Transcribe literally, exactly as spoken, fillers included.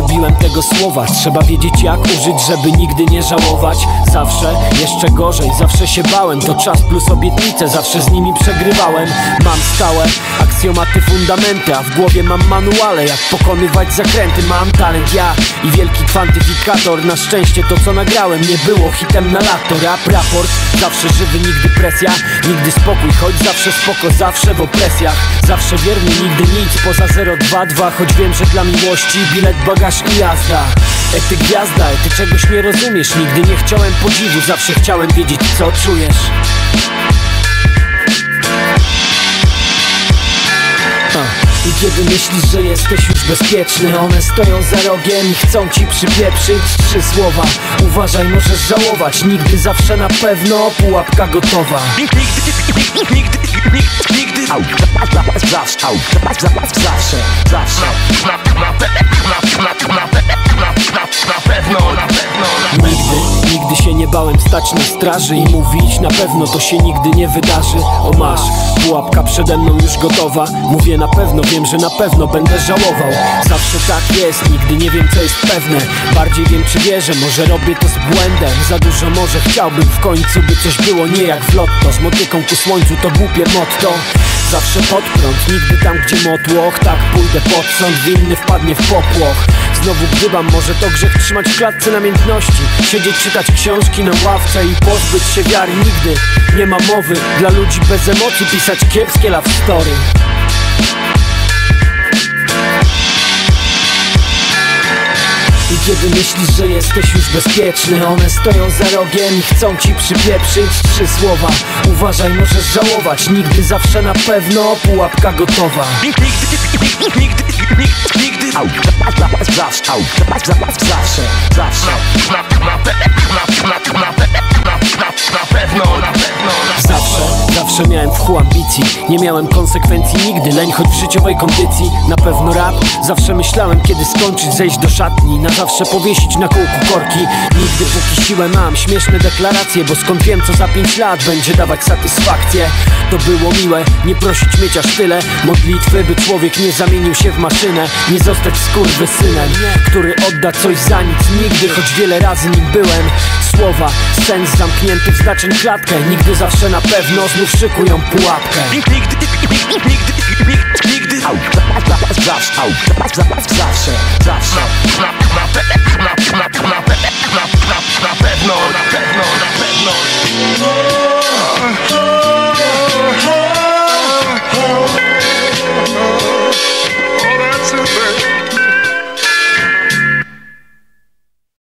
lubiłem tego słowa. Trzeba wiedzieć jak użyć, żeby nigdy nie żałować. Zawsze, jeszcze gorzej, zawsze się bałem. To czas plus obietnice, zawsze z nimi przegrywałem. Mam stałe aksjomaty, fundamenty, a w głowie mam manuale, jak pokonywać zakręty. Mam talent ja i wielki kwantyfikator. Na szczęście to co nagrałem nie było hitem na lato. Rap, raport, zawsze żywy, nigdy presja, nigdy spokój, choć zawsze spoko, zawsze w opresjach. Zawsze wierny, nigdy nic poza zero dwa dwa, choć wiem, że dla miłości bilet, bagaż i jazda. E ty gwiazda, e ty czegoś nie rozumiesz. Nigdy nie chciałem podziwu, zawsze chciałem wiedzieć co czujesz. I kiedy myślisz, że jesteś już bezpieczny, one stoją za rogiem i chcą ci przypieprzyć trzy słowa. Uważaj, możesz żałować. Nigdy, zawsze, na pewno, pułapka gotowa. Nigdy, nigdy, nigdy, nigdy, zawsze, zawsze, zawsze, zawsze. Na pewno, na pewno. Nigdy, nigdy się nie bałem stać na straży i mówić na pewno to się nigdy nie wydarzy. O masz, pułapka przede mną już gotowa. Mówię na pewno, wiem, że na pewno będę żałował. Zawsze tak jest, nigdy nie wiem co jest pewne. Bardziej wiem czy wierzę, może robię to z błędem. Za dużo może chciałbym w końcu, by coś było nie jak w lotto. Z motyką ku słońcu to głupie motto. Zawsze pod prąd, nigdy tam gdzie motłoch. Tak pójdę pod sąd, winny wpadnie w popłoch. Znowu gdybam, może to grzech trzymać w klatce namiętności. Siedzieć, czytać książki na ławce i pozbyć się wiary. Nigdy nie ma mowy dla ludzi bez emocji pisać kiepskie love story. I kiedy myślisz, że jesteś już bezpieczny, one stoją za rogiem i chcą ci przypieprzyć trzy słowa. Uważaj, możesz żałować. Nigdy, zawsze, na pewno, pułapka gotowa. Nigdy, nigdy, nigdy, nigdy, zawsze, zawsze, zawsze. Na pewno, na pewno. Zawsze, zawsze miałem w chuj ambicji. Nie miałem konsekwencji nigdy, leń choć w życiowej kondycji. Na pewno rap, zawsze myślałem kiedy skończyć, zejść do szatni. Na zawsze powiesić na kółku korki. Nigdy póki siłę mam, śmieszne deklaracje, bo skąd wiem co za pięć lat będzie dawać satysfakcję. To było miłe, nie prosić mieć aż tyle modlitwy, by człowiek nie zamienił się w maszynę. Nie zostać skurwysynem, który odda coś za nic. Nigdy, choć wiele razy nim byłem. Słowa, sens zamknięty w znaczeń klatkę. Nigdy, zawsze, na pewno znów szykują pułapkę. Nigdy, nigdy, nigdy, nigdy, zawsze, zawsze, zawsze. Na pewno, na pewno, na pewno.